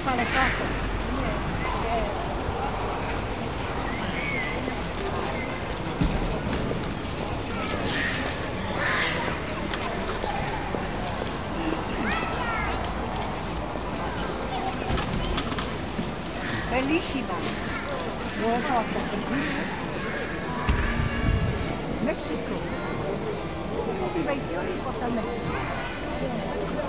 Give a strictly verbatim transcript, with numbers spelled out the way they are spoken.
fa le foto. Bellissima. Dove ho fatto così? Messico. Tutti i vecchioni portano al Messico.